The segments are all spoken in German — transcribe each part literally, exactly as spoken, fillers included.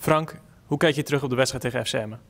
Frank, hoe kijk je terug op de wedstrijd tegen F C Emmen?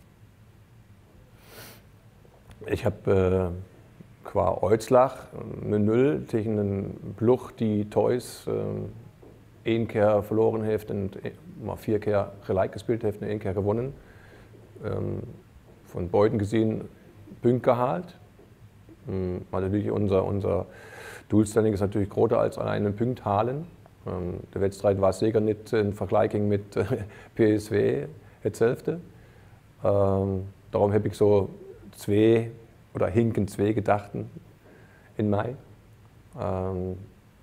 Ich habe äh, qua uitslag eine nul tegen een ploeg die thuis äh, één keer verloren heeft en maar vier keer gelijk gespeeld heeft en één keer gewonnen. Ähm, von beiden gesehen Punkte gehaald. Ähm, maar natürlich unser, unser doelstelling is natürlich groter als alleen een punt halen. Ähm, de wedstrijd was zeker niet in vergelijking met äh, P S V hetzelfde. Ähm, darum heb ik zo twee oder hinken twee Gedachten in mij. Ähm,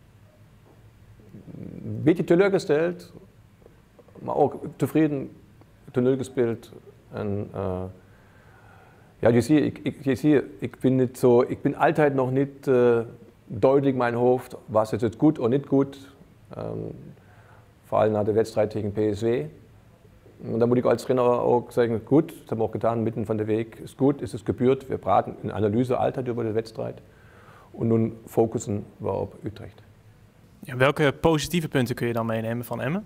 een beetje teleurgesteld, maar ook tevreden toneel gespeeld. En uh, ja, je ziet, ik, ik, je ziet, ik ben niet zo, ik ben altijd nog niet uh, duidelijk in mijn hoofd, was het goed of niet goed. Um, vooral na de wedstrijd tegen P S V. Und da muss ich als Trainer auch sagen, gut, das haben wir auch getan, mitten von der Weg, ist gut, ist es gebührt, wir praten in Analyse Alltag über die Wedstrijd. Und nun focussen wir auf Utrecht. Ja, welke positieve punten kun je dan meenemen van Emmen?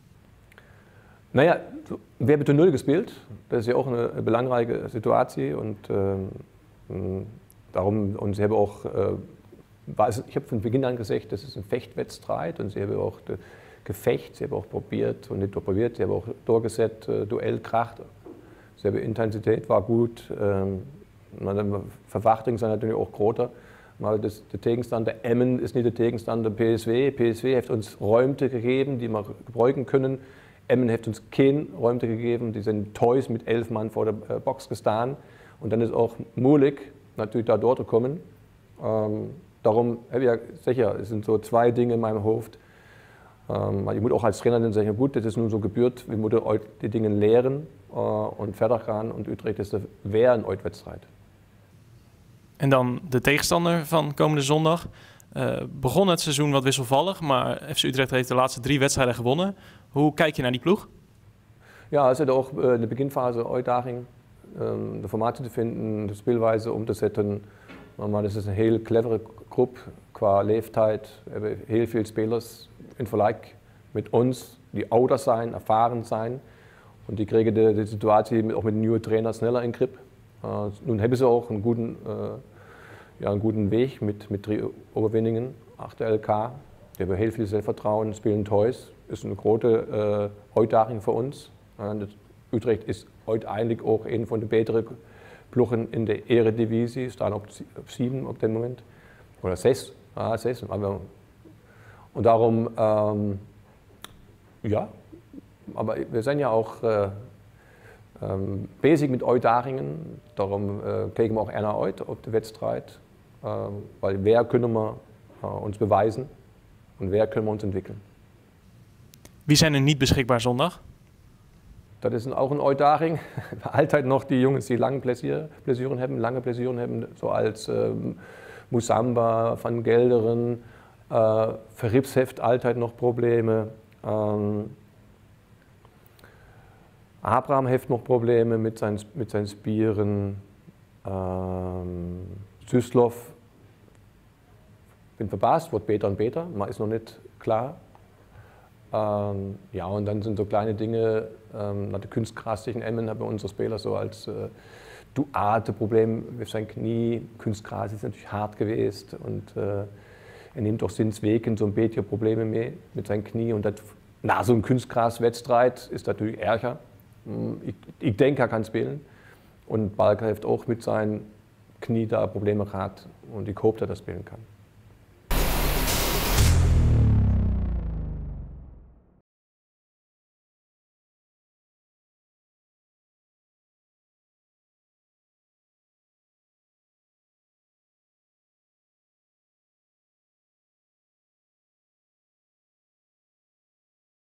Naja, wir haben zu Null gespielt, das ist ja auch eine belangrijke Situatie und ähm, darum, und sie haben auch, äh, war es, ich habe von Beginn an gesagt, das ist ein Fechtwettstreit und sie haben auch de, Gefecht, sie haben auch probiert und nicht nur probiert, sie haben auch durchgesetzt, äh, Duell kracht, sie haben Intensität war gut, ähm, de verwachtingen zijn natürlich auch groter. Maar de tegenstander Emmen is niet de tegenstander P S V. P S V heeft ons ruimte gegeven die we gebruiken kunnen. Emmen heeft ons geen ruimte gegeven. Die zijn thuis met elf man voor de box gestaan. Und dann ist auch moeilijk natürlich da dort zu kommen. Ähm, darum habe ich ja sicher, es sind so zwei Dinge in meinem Hoofd. Ähm, ich muss auch als Trainer dann sagen, gut, das ist nun so gebührt, wir müssen die Dinge lehren äh, und fertig gaan. Und Utrecht ist weer een uitwedstrijd. En dan de tegenstander van komende zondag. Uh, begon het seizoen wat wisselvallig, maar F C Utrecht heeft de laatste drie wedstrijden gewonnen. Hoe kijk je naar die ploeg? Ja, es hat auch in der Beginnphase Uitdaging, de Formate te vinden, de speelwijze om te zetten. Maar das ist eine heel clevere groep qua leeftijd. We hebben heel veel spelers in vergelijk met ons, die ouder zijn, ervaren zijn. Und die kriegen de, de situatie auch mit dem neuen Trainer schneller in Grip. Uh, nun haben sie auch einen guten, uh, ja, einen guten Weg mit, mit drei Overwinningen achter elkaar. Die hebben heel veel Selbstvertrauen, spelen thuis. Ist eine große uh, Uitdaging für uns. Uh, Utrecht ist heute eigentlich auch een von den besseren ploegen in der Eredivisie. Staan op, op sieben op dem Moment. Oder zes. Ah, zes. Und darum, ähm, ja, aber wir sind ja auch äh, ähm, bezig mit Uitdagingen. Darum äh, kijken wir auch eher uit auf die Wedstrijd. Äh, weil wer können wir äh, uns beweisen und wer können wir uns entwickeln. Wie zijn er niet beschikbaar zondag? Das ist auch eine Uitdaging. Altijd noch die Jungs, die lange Blessuren haben, lange Blessuren haben, so als ähm, Musamba, Van Gelderen, äh, Verrips heeft altijd noch Probleme. Ähm, Abraham heeft noch Probleme mit seinen, mit seinen Spieren. Ähm, Süßloff, bin verpasst, wird besser und besser, man ist noch nicht klar. Ähm, ja, und dann sind so kleine Dinge, ähm, nach der Kunstgras tegen Emmen haben unsere Spieler so als äh, duate Problem mit seinem Knie. Kunstgras ist natürlich hart gewesen und äh, er nimmt auch sinds Wegen so ein bisschen Probleme mehr mit seinem Knie. Und das, na, so ein Kunstgras-Wettstreit ist natürlich ärger. Ich, ich denke, er kann spielen. Und Balker heeft auch mit seinem Knie da Probleme gehabt und ich hoffe, dass er das spielen kann.